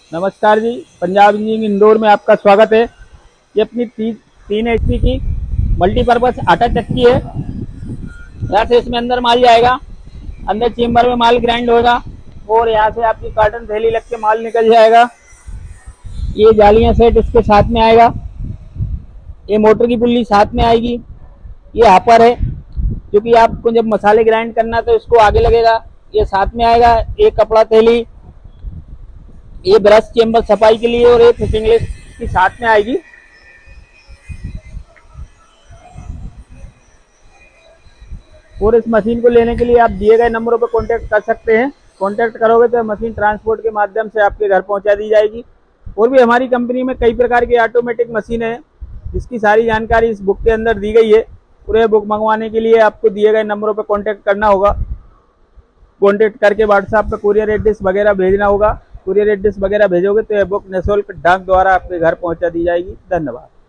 नमस्कार जी। पंजाब इंजीनियरिंग इंदौर में आपका स्वागत है। ये अपनी 3 HP की मल्टीपर्पज आटा चक्की है। यहाँ से इसमें अंदर माल जाएगा, अंदर चेम्बर में माल ग्राइंड होगा और यहाँ से आपकी कार्टन थैली लग के माल निकल जाएगा। ये जालियाँ सेट इसके साथ में आएगा। ये मोटर की पुल्ली साथ में आएगी। ये हापर है, क्योंकि आपको जब मसाले ग्राइंड करना तो इसको आगे लगेगा। ये साथ में आएगा। एक कपड़ा थैली, ये ब्रश चेम्बर सफाई के लिए और ये फिटिंग लिस्ट की साथ में आएगी। और इस मशीन को लेने के लिए आप दिए गए नंबरों पर कांटेक्ट कर सकते हैं। कांटेक्ट करोगे तो मशीन ट्रांसपोर्ट के माध्यम से आपके घर पहुंचा दी जाएगी। और भी हमारी कंपनी में कई प्रकार की ऑटोमेटिक मशीनें हैं, जिसकी सारी जानकारी इस बुक के अंदर दी गई है। पूरे बुक मंगवाने के लिए आपको दिए गए नंबरों पर कांटेक्ट करना होगा। कांटेक्ट करके व्हाट्सएप पे कुरियर एड्रेस वगैरह भेजना होगा। कुरियर एड्रेस वगैरह भेजोगे तो यह बुक निःशुल्क डाक द्वारा आपके घर पहुंचा दी जाएगी। धन्यवाद।